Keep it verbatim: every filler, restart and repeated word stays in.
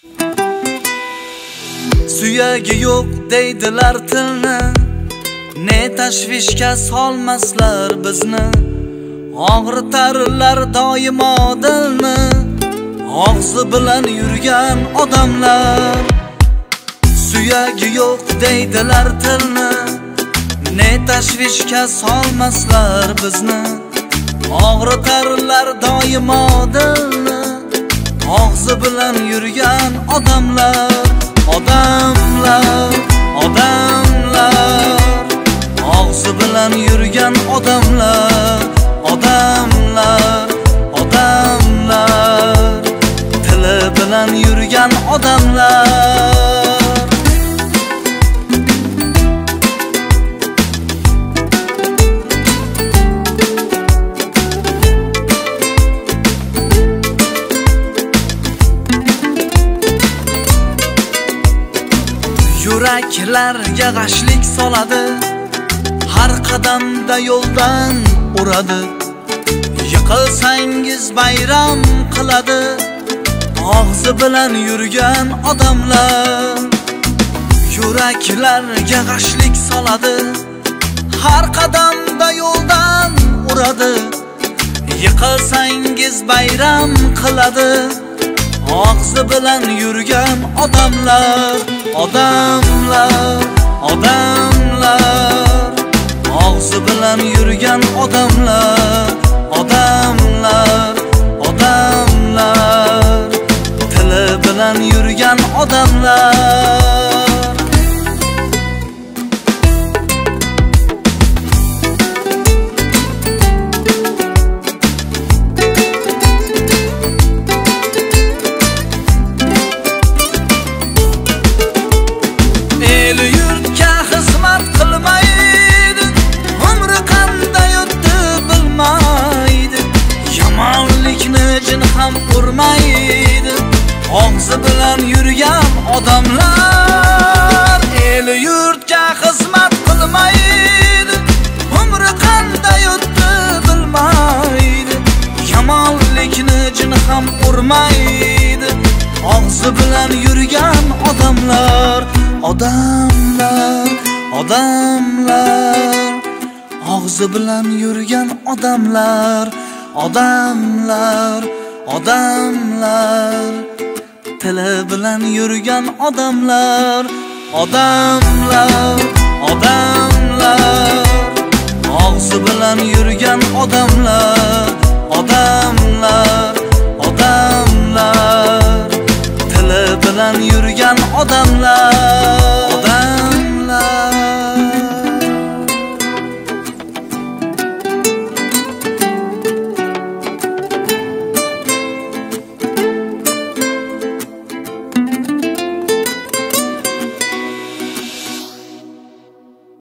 Suyagi yo'q deydilar tilni, ne tashvishga solmaslar bizni. Og'ritarlar doimo dilni, og'zi bilan yurgan odamlar. Suyagi yo'q deydilar tilni, ne tashvishga solmaslar bizni. Og'ritarlar doimo dilni, og'zi bilan yurgan odamlar. Odamlar, odamlar, og'zi bilan yurgan odamlar. Odamlar, odamlar, tili bilan yurgan odamlar. Yuraklarga g'ashlik soladi, har qadamda yo'ldan uradi. Yiqilsangiz bayram qiladi, og'zi bilan yurgan odamlar. Yuraklarga g'ashlik soladi, har qadamda yo'ldan uradi. Yiqilsangiz bayram qiladi, og'zi bilan yurgan odamlar. Odamlar, odamlar, og'zi bilan yurgan odamlar. Odamlar, odamlar, tili bilan yurgan odamlar. Ham urmaydi, og'zi bilan yurgan odamlar. El yurtga xizmat qilmaydi, umri qanday o'tdi bilmaydi. Yomonlikni jin ham urmaydi, og'zi bilan yurgan odamlar. Odamlar, odamlar, og'zi bilan yurgan odamlar. Odamlar, odamlar, tili bilan yurgan odamlar. Odamlar, odamlar, og'zi bilan yurgan odamlar. Odamlar, odamlar, tili bilan yurgan odamlar. Odamlar